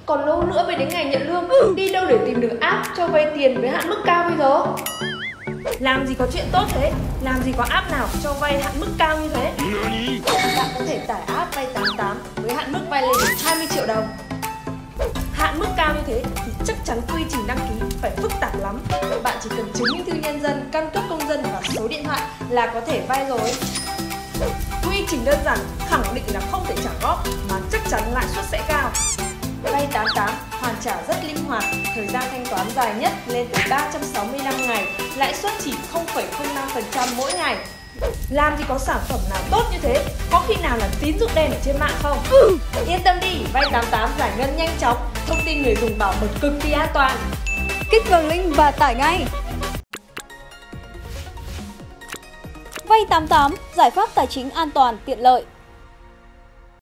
Còn lâu nữa mới đến ngày nhận lương, đi đâu để tìm được app cho vay tiền với hạn mức cao bây giờ? Làm gì có chuyện tốt thế? Làm gì có app nào cho vay hạn mức cao như thế? Bạn có thể tải app Vay 88 với hạn mức vay lên đến 20 triệu đồng. Hạn mức cao như thế thì chắc chắn quy trình đăng ký phải phức tạp lắm. Bạn chỉ cần chứng minh thư nhân dân, căn cước công dân và số điện thoại là có thể vay rồi. Quy trình đơn giản, khẳng định là không thể trả góp mà chắc chắn lãi suất sẽ cao. Vay 88 hoàn trả rất linh hoạt, thời gian thanh toán dài nhất lên tới 365 ngày, lãi suất chỉ 0,05% mỗi ngày. Làm gì có sản phẩm nào tốt như thế? Có khi nào là tín dụng đen ở trên mạng không? Yên tâm đi, Vay 88 giải ngân nhanh chóng, thông tin người dùng bảo mật cực kỳ an toàn. Kích vào link và tải ngay. Vay 88, giải pháp tài chính an toàn, tiện lợi.